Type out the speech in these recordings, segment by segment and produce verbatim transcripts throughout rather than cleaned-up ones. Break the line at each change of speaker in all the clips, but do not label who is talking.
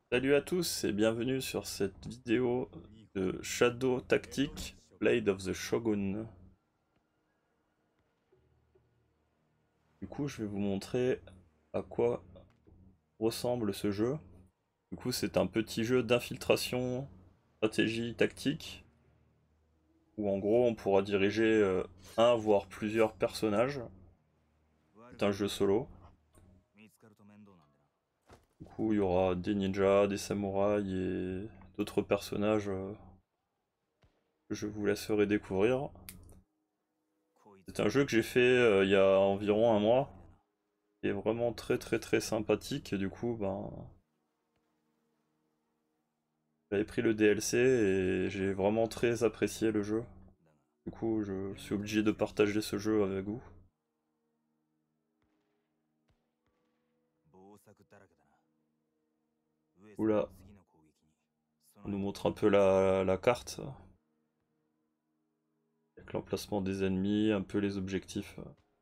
Salut à tous et bienvenue sur cette vidéo de Shadow Tactics Blade of the Shogun. Du coup, je vais vous montrer à quoi ressemble ce jeu. Du coup, c'est un petit jeu d'infiltration, stratégie tactique, où en gros on pourra diriger euh, un voire plusieurs personnages. C'est un jeu solo. Du coup, il y aura des ninjas, des samouraïs et d'autres personnages euh, que je vous laisserai découvrir. C'est un jeu que j'ai fait euh, il y a environ un mois. Qui est vraiment très très très sympathique. Du coup, ben, j'avais pris le D L C et j'ai vraiment très apprécié le jeu. Du coup, je suis obligé de partager ce jeu avec vous. Oula, on nous montre un peu la, la carte. Avec l'emplacement des ennemis, un peu les objectifs.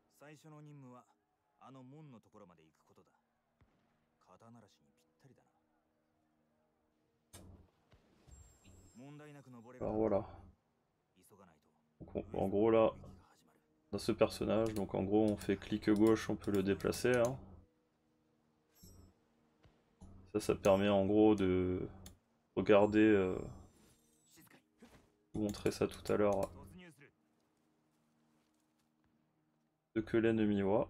Alors voilà. Donc, on- en gros là, dans ce personnage, donc en gros on fait clic gauche, on peut le déplacer. Hein. Ça, ça permet en gros de regarder, euh, vous montrer ça tout à l'heure, ce que l'ennemi voit.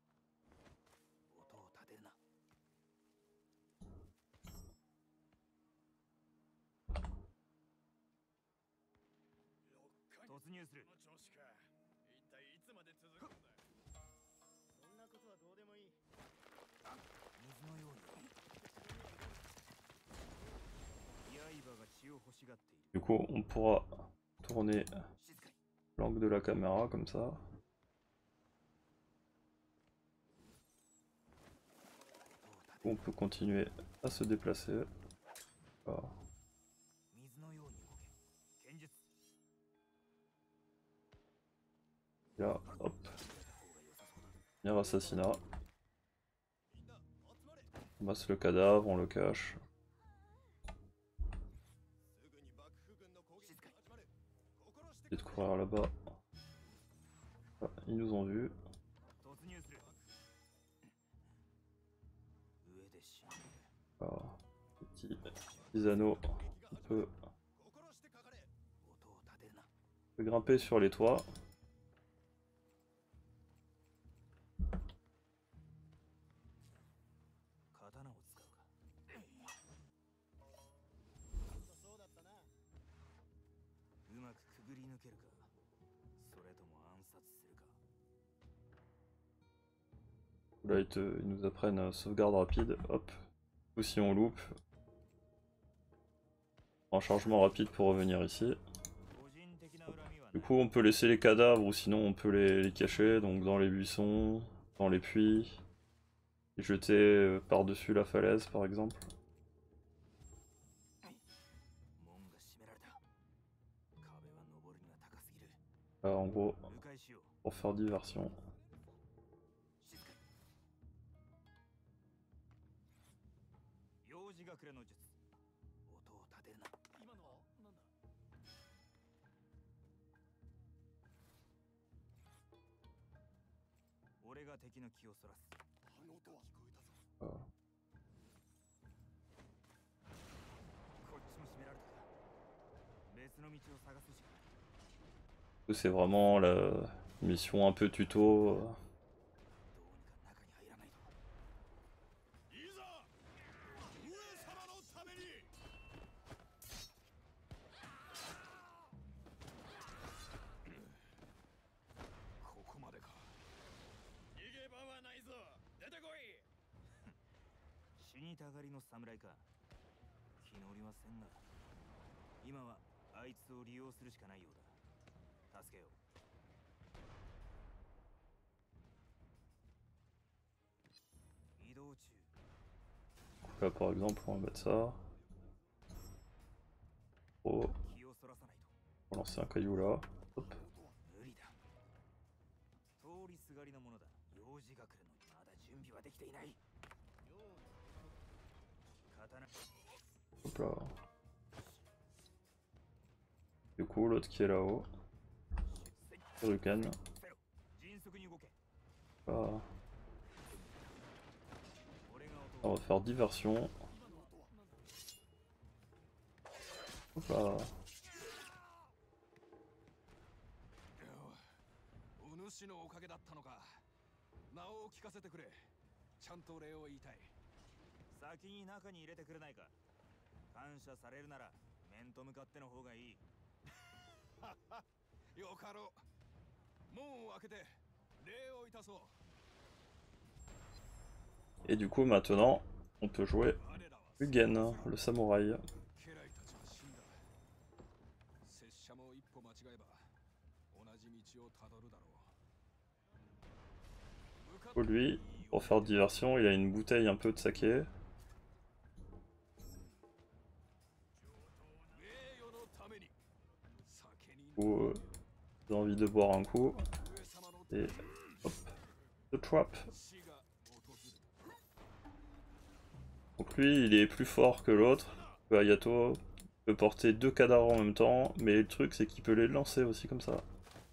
Du coup, on pourra tourner l'angle de la caméra comme ça. On peut continuer à se déplacer. Voilà. Là, hop. Premier assassinat. On masse le cadavre, on le cache. Et de courir là-bas. Ah, ils nous ont vus. Voilà. Petit, petits anneaux. On peut, on peut grimper sur les toits. Là, ils, te, ils nous apprennent euh, sauvegarde rapide. Hop. Ou si on loupe, un chargement rapide pour revenir ici. Du coup, on peut laisser les cadavres ou sinon on peut les, les cacher, donc dans les buissons, dans les puits, et jeter euh, par-dessus la falaise par exemple. Là, en gros, pour faire diversion. Voilà. C'est vraiment la mission un peu tuto. euh.
死にたがりの侍か。気乗りはせんが、今はあいつを利用するしかないようだ。助けよう。移動中。
Là par exemple, on va mettre ça. Oh. On va lancer un caillou là. Hop. Hop là. Du coup, l'autre qui est là-haut. Shuriken. Là. On va faire diversion. Hop là.
お主のおかげだったのか。名を聞かせてくれ。ちゃんと礼を言いたい。先に中に入れてくれないか。感謝されるなら面と向かっての方がいい。よかろう。門を開けて礼をいたそう。
Et du coup, maintenant, on peut jouer Mugen, le samouraï. Pour lui, pour faire diversion, il a une bouteille un peu de saké. Ou euh, j'ai envie de boire un coup. Et hop, the trap. Donc lui, il est plus fort que l'autre. Hayato peut porter deux cadavres en même temps, mais le truc c'est qu'il peut les lancer aussi comme ça.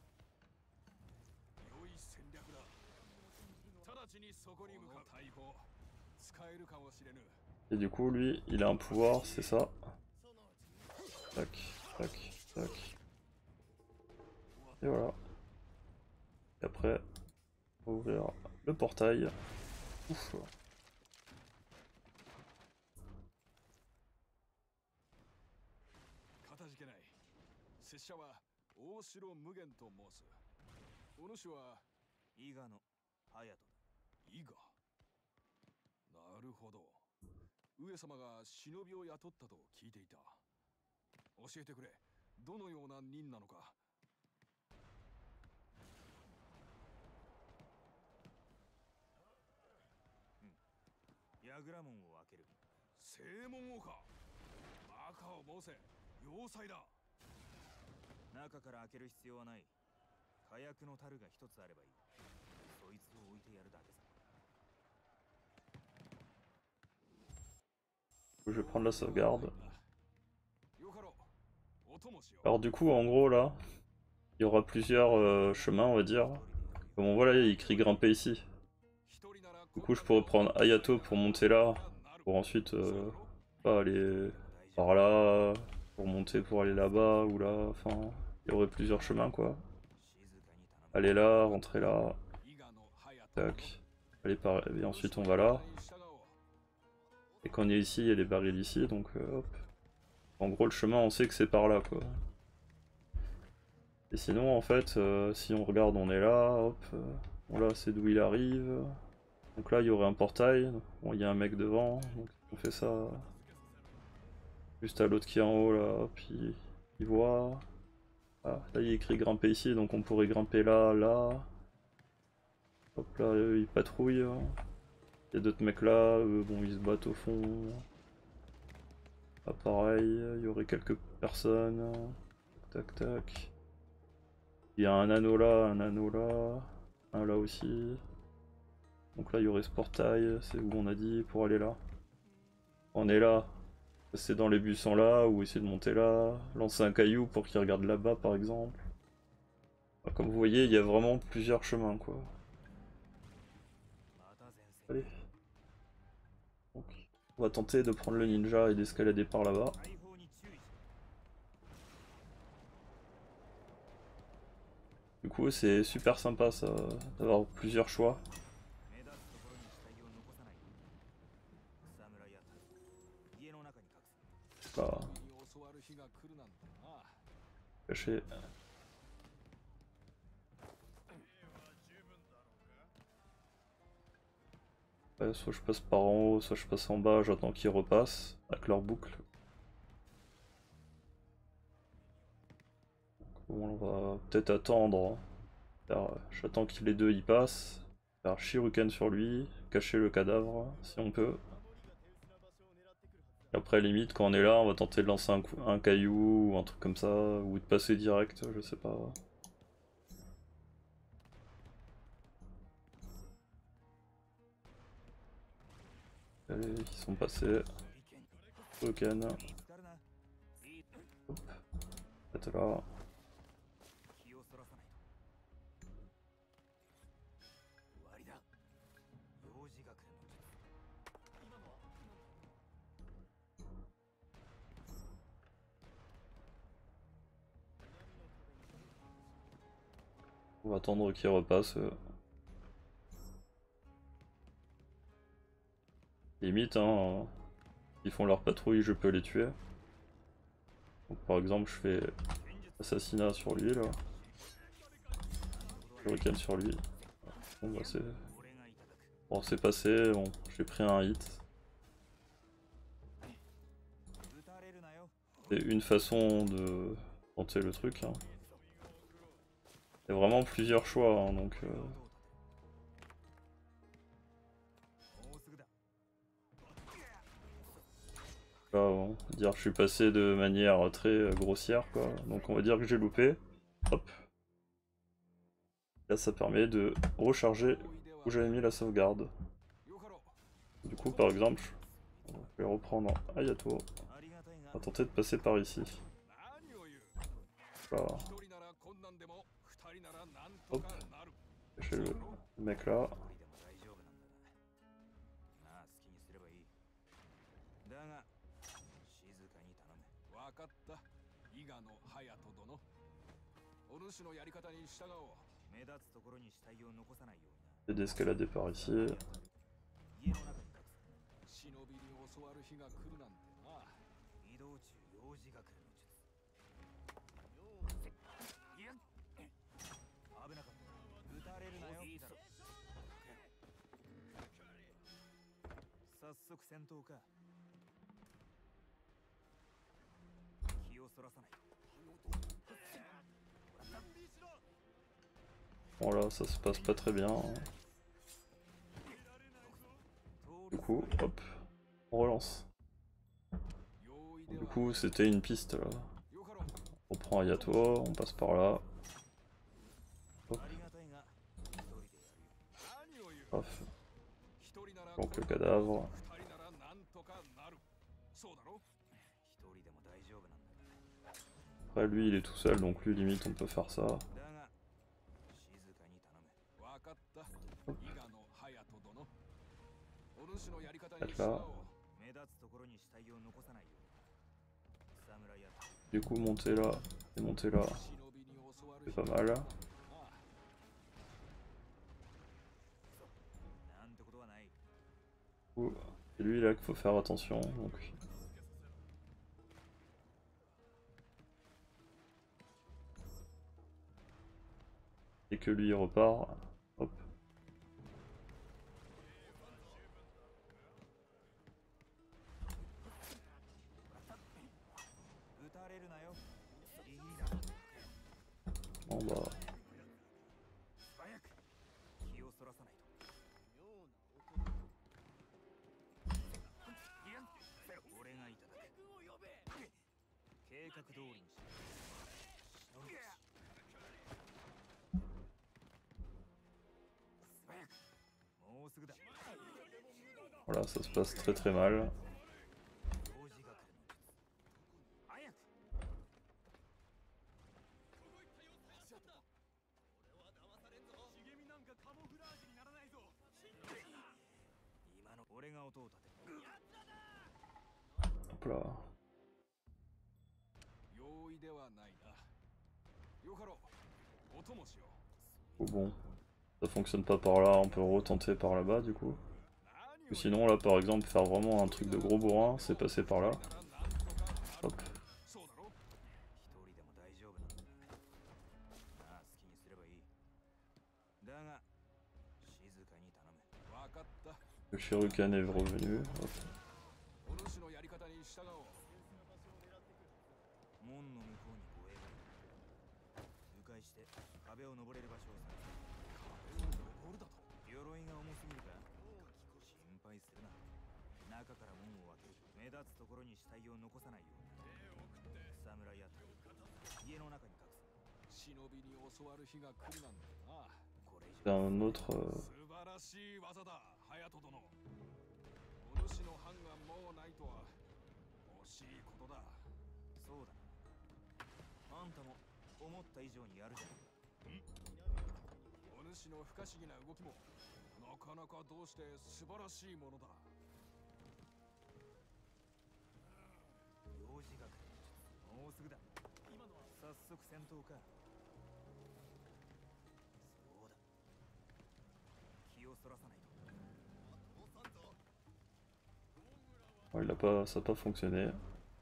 Et du coup, lui, il a un pouvoir, c'est ça. Tac, tac, tac. Et voilà. Et après, on va ouvrir le portail. Ouf.
上様が忍びを雇ったと聞いていた。教えてくれ。どのような任なのか。
櫓門を開ける。
正門をか。バカを申せ。要塞だ。
中から開ける必要はない。火薬の樽が一つあればいい。そいつを置いてやるだけさ。
Je vais prendre la sauvegarde. Alors du coup, en gros là, il y aura plusieurs euh, chemins, on va dire. Comme on voit là, il y a écrit grimper ici. Du coup, je pourrais prendre Hayato pour monter là, pour ensuite euh, pas aller par là, pour monter pour aller là-bas ou là. Enfin, il y aurait plusieurs chemins quoi. Aller là, rentrer là. Tac. Aller par... Et ensuite on va là. Et quand on est ici, il y a les barils ici, donc euh, hop. En gros, le chemin, on sait que c'est par là, quoi. Et sinon, en fait, euh, si on regarde, on est là, hop. Euh, bon, là, c'est d'où il arrive. Donc là, il y aurait un portail. Bon, il y a un mec devant, donc on fait ça. Juste à l'autre qui est en haut, là, hop, il, il voit. Ah, là, il y a écrit grimper ici, donc on pourrait grimper là, là. Hop, là, eux, ils patrouillent. Il y a d'autres mecs là, eux, bon, ils se battent au fond. Ah, pareil, il y aurait quelques personnes. Tac, tac. Il y a un anneau là, un anneau là, un là aussi. Donc là, il y aurait ce portail, c'est où on a dit pour aller là. On est là, c'est dans les buissons là, ou essayer de monter là, lancer un caillou pour qu'il regarde là-bas par exemple. Enfin, comme vous voyez, il y a vraiment plusieurs chemins quoi. Allez. Donc, on va tenter de prendre le ninja et d'escalader par là-bas. Du coup, c'est super sympa ça, d'avoir plusieurs choix. Là. Caché. Ouais, soit je passe par en haut, soit je passe en bas, j'attends qu'ils repassent avec leur boucle. Bon, on va peut-être attendre. J'attends que les deux y passent. Faire Shuriken sur lui, cacher le cadavre si on peut. Et après, limite, quand on est là, on va tenter de lancer un, coup, un caillou ou un truc comme ça, ou de passer direct, je sais pas. Allez, ils sont passés. Token. Hop. Peut-être là. On va attendre qu'il repasse. euh. Limite, hein, ils font leur patrouille, je peux les tuer. Donc, par exemple, je fais assassinat sur lui là. Hurricane sur lui. Bon, bah c'est. Bon, c'est passé, bon, j'ai pris un hit. C'est une façon de tenter le truc. Hein. Il y a vraiment plusieurs choix, hein, donc. Euh... Là, on va dire que je suis passé de manière très euh, grossière, quoi. Donc on va dire que j'ai loupé. Hop. Là, ça permet de recharger où j'avais mis la sauvegarde. Du coup, par exemple, je vais reprendre Ayato. On va tenter de passer par ici. Voilà. Hop. J'ai le mec là. J'ai d'escalader par ici. Bon là, ça se passe pas très bien. Du coup, hop, on relance. Du coup, c'était une piste là. On prend Ayato, on passe par là. Hop. Hop. Donc le cadavre. Après lui il est tout seul donc lui limite on peut faire ça. Hop. Être là. Du coup monter là et monter là. C'est pas mal. C'est lui là qu'il faut faire attention. Donc. Et que lui il repart. Hop. Bon bah. Voilà, ça se passe très très mal. Hop là. Oh bon, ça fonctionne pas par là, on peut retenter par là-bas du coup. Ou sinon là par exemple faire vraiment un truc de gros bourrin, c'est passer par là. Hop. Le Shuriken est revenu. Hop. C'est un autre... Euh...
しいことだ。そうだな。あんたも思った以上にやるじゃん。
お主の不可思議な動きもなかなかどうして素晴らしいものだ。
幼児学もうすぐだ。今のは早速戦闘か。そうだ、気をそらさないと。
Ouais, il a pas, ça n'a pas fonctionné.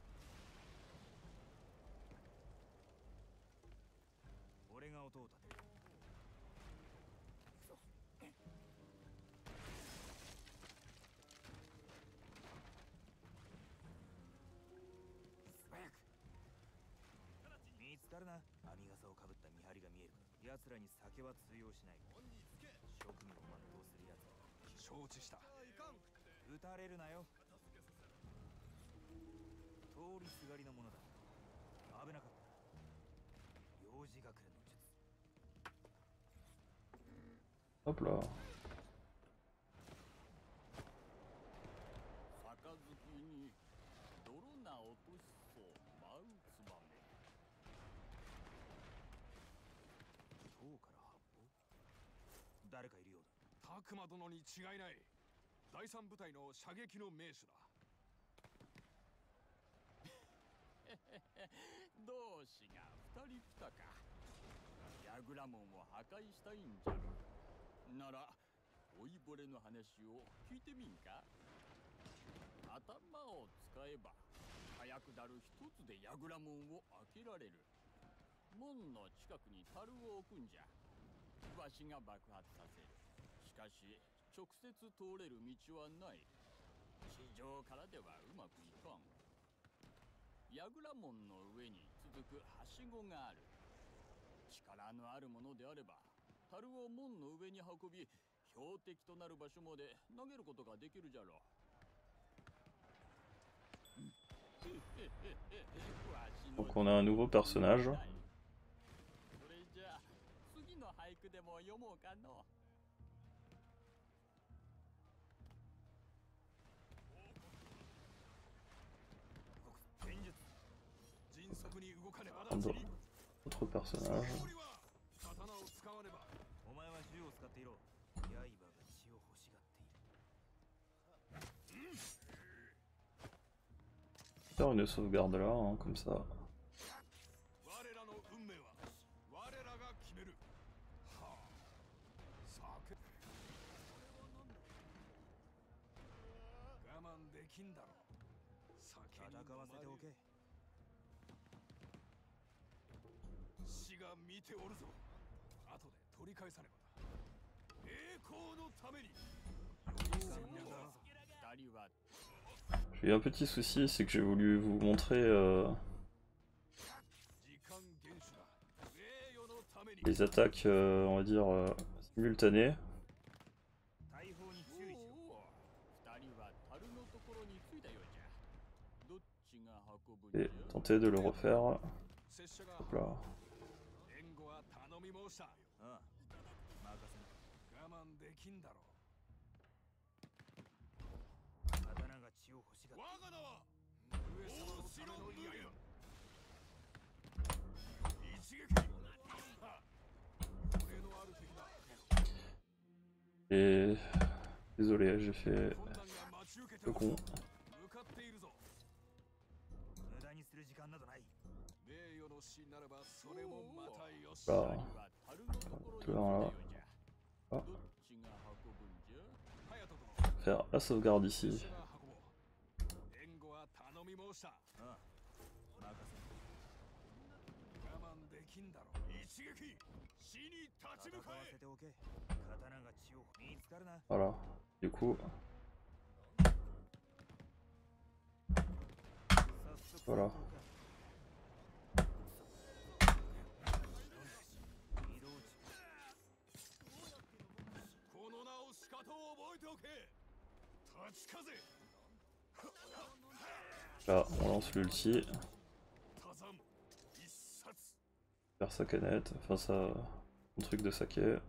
俺が音を立てる。素早く見つかるな。編み笠をかぶった見張りが見えるから。奴らに酒は通用しない。職務を全うする奴は
承知した。
撃たれるなよ。通りすがりのものだ。危なかったな。幼児学連の術。
Hop là.
杯に泥な落としそう舞うつばめ。
塔から発砲。誰かいるようだ。
拓磨殿に違いない。第三部隊の射撃の名手だ。
同志が二人来たか。ヤグラモンを破壊したいんじゃろ。なら老いぼれの話を聞いてみんか。頭を使えば早くだる一つでヤグラモンを開けられる。門の近くに樽を置くんじゃ。わしが爆発させる。しかし直接通れる道はない。地上からではうまくいかん。ヤグラモンの上に続くはしごがある。力のあるものであれば樽を門の上に運び、標的となる場所まで投げることができるじゃろう。
Donc on a un nouveau personnage.
それじゃあ次の俳句でも読もうかの。
戦術。
迅速に動かねば。
Autre personnage.
刀を使わねば。
お前は銃を使っていろ。刃が血を欲しがっている。
Faire une sauvegarde là, hein, comme ça.
我らの運命は我らが決める。はあ。酒。我慢できんだろ。酒に
戦わせておけ。
死が見ておるぞ。後で取り返さねば。栄光のために。
二人は
J'ai eu un petit souci, c'est que j'ai voulu vous montrer euh, les attaques, euh, on va dire, euh, simultanées. Et tenter de le refaire. Hop là. Et désolé, j'ai fait le con. Là, tout là, là. Faire la sauvegarde ici. Voilà, du coup. Voilà. Là, on lance l'ulti. Faire sa canette, enfin ça, un truc de saké.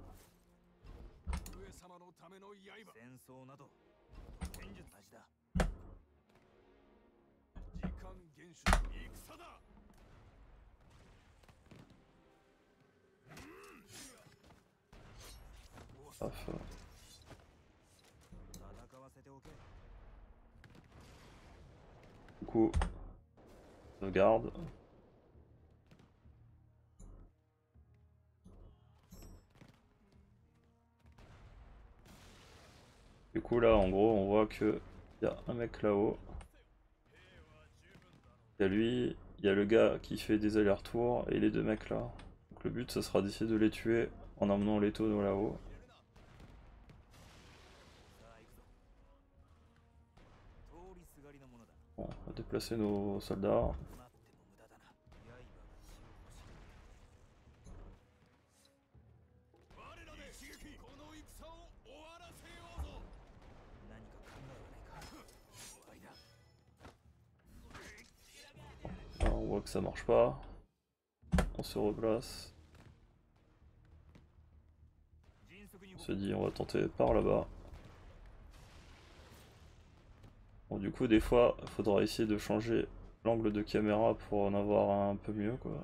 戦だ。
Paf.
戦わせておけ。
Du coup, sauvegarde. Du coup là en gros on voit que il y a un mec là-haut. Il y a lui, il y a le gars qui fait des allers-retours et les deux mecs là. Donc le but ce sera d'essayer de les tuer en emmenant les tonneaux là-haut. Bon, on va déplacer nos soldats. Là, on voit que ça marche pas. On se replace. On se dit on va tenter par là-bas. Bon, du coup des fois il faudra essayer de changer l'angle de caméra pour en avoir un peu mieux quoi.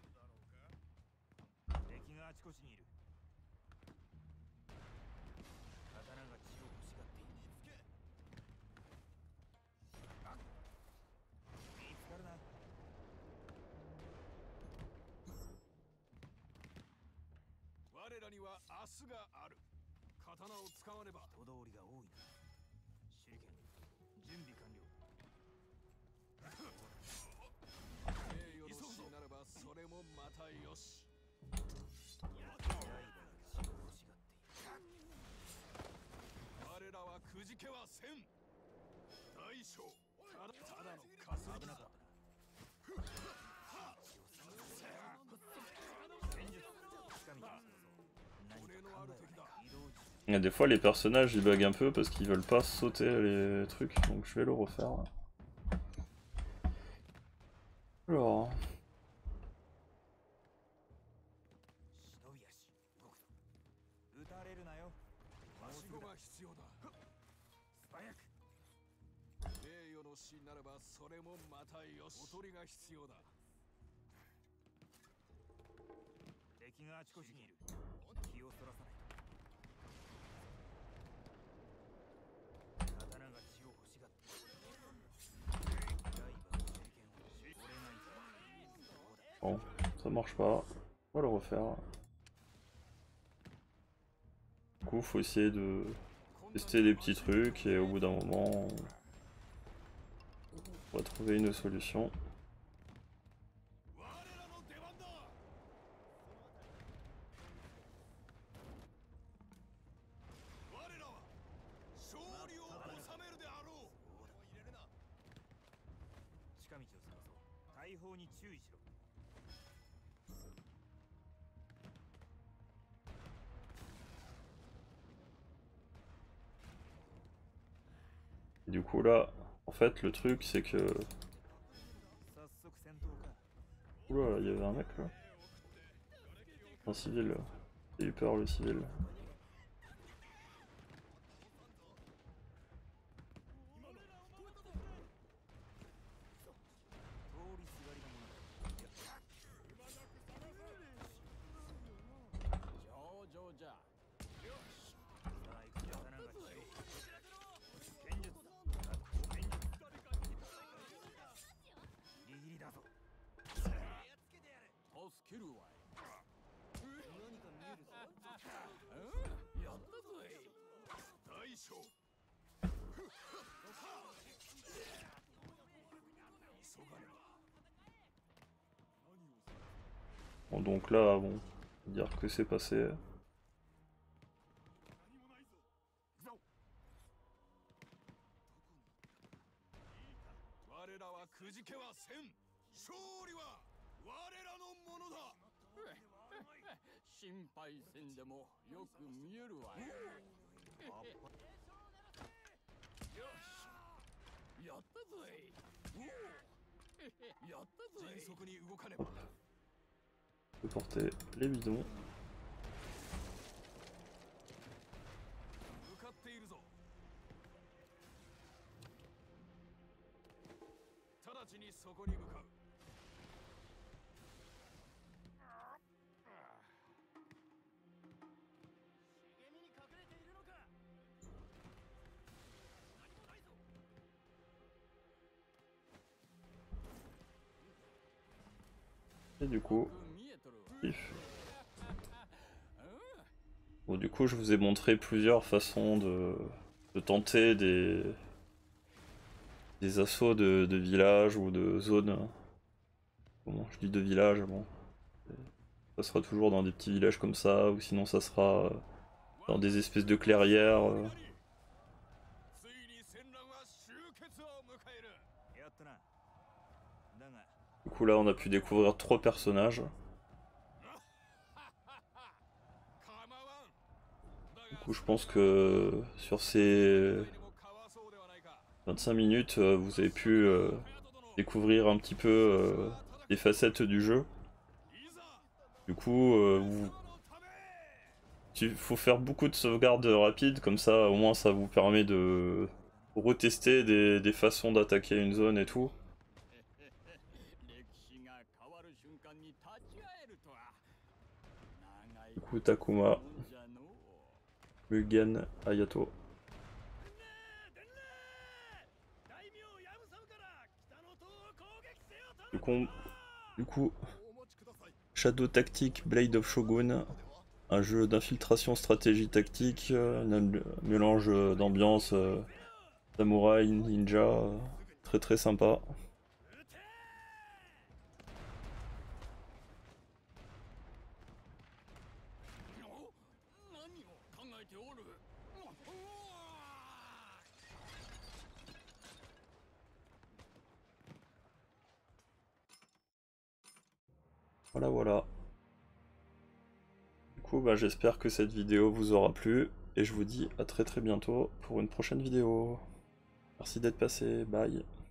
Et des fois les personnages ils bug un peu parce qu'ils veulent pas sauter les trucs, donc je vais le refaire. Alors... Bon, ça marche pas, on va le refaire. Du coup, faut essayer de tester des petits trucs et au bout d'un moment, on va trouver une solution. Et du coup là, en fait le truc c'est que... Oula, il y avait un mec là. Un civil. J'ai eu peur le civil. Bon donc là, bon, on va dire que c'est passé. Hop. Je peux porter les bidons.
ちにそこに向かう。茂みに隠れているのか。何もないぞ。
Et du coup, pif. Bon, du coup, je vous ai montré plusieurs façons de, de tenter des, des assauts de, de villages ou de zones. Bon, je dis de villages, bon. Ça sera toujours dans des petits villages comme ça, ou sinon ça sera dans des espèces de clairières. Du coup là on a pu découvrir trois personnages. Du coup je pense que sur ces vingt-cinq minutes vous avez pu euh, découvrir un petit peu euh, les facettes du jeu. Du coup euh, vous... il faut faire beaucoup de sauvegardes rapides, comme ça au moins ça vous permet de retester des, des façons d'attaquer une zone et tout. Du coup Takuma, Mugen, Hayato. Du coup, du coup, Shadow Tactics Blade of Shogun, un jeu d'infiltration stratégie tactique, un mélange d'ambiance euh, samouraï, ninja, euh, très très sympa. Voilà voilà. Du coup bah, j'espère que cette vidéo vous aura plu et je vous dis à très très bientôt pour une prochaine vidéo. Merci d'être passé, bye.